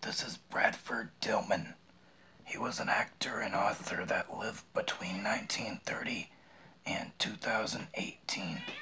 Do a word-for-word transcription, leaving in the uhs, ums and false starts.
This is Bradford Dillman. He was an actor and author that lived between nineteen thirty and two thousand eighteen.